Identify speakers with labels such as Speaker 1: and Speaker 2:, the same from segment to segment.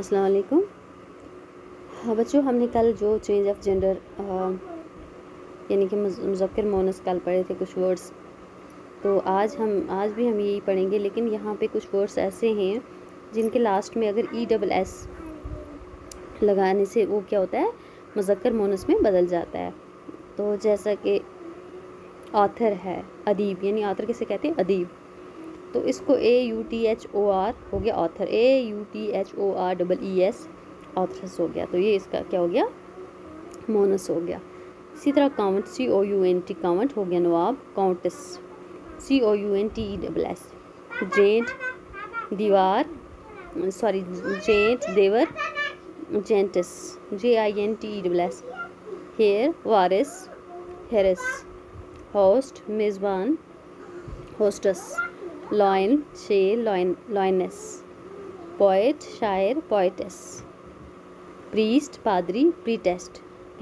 Speaker 1: अस्सलाम वालेकुम। हाँ बच्चों, हमने कल जो चेंज ऑफ जेंडर यानी कि मुज़क्कर मोनस कल पढ़े थे कुछ वर्ड्स, तो आज भी हम यही पढ़ेंगे। लेकिन यहाँ पे कुछ वर्ड्स ऐसे हैं जिनके लास्ट में अगर ESS लगाने से वो क्या होता है, मुज़क्कर मोनस में बदल जाता है। तो जैसा कि ऑथर है, अदीब, यानी ऑथर किसे कहते हैं, अदीब। तो इसको AUTHOR हो गया ऑथर, AUTHOREES ऑथरस हो गया। तो ये इसका क्या हो गया, मोनस हो गया। इसी तरह काउंट, COUNT काउंट हो गया नवाब, काउंटस, COUNTESS। जेंट, दीवार, सॉरी जेंट, देवर, जेंटस, JINTESS। हेयर, वारिस, हेरिस। होस्ट, मेज़बान, होस्टस। लॉयन, शेर, लॉयनेस। पोएट, शायर, पोएटेस। प्रीस्ट, पादरी, प्रीटेस्ट,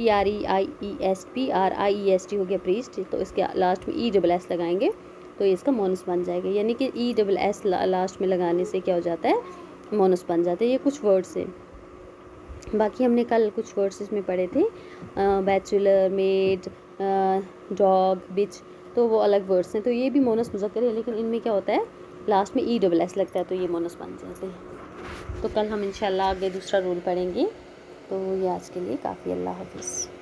Speaker 1: PREIEST हो गया प्रीस्ट। तो इसके लास्ट में ESS लगाएंगे तो ये इसका मोनस बन जाएगा। यानी कि ESS लास्ट में लगाने से क्या हो जाता है, मोनस बन जाता है। ये कुछ वर्ड्स हैं। बाकी हमने कल कुछ वर्ड्स इसमें पढ़े थे, बैचलर, मेड, डॉग, बिच, तो वो अलग वर्ड्स हैं। तो ये भी मोनस मुज़क्कर है, लेकिन इनमें क्या होता है, लास्ट में ESS लगता है, तो ये मोनस बन जाते हैं। तो कल हम इंशाल्लाह आगे दूसरा रूल पढ़ेंगे। तो ये आज के लिए काफ़ी। अल्लाह हाफिज़।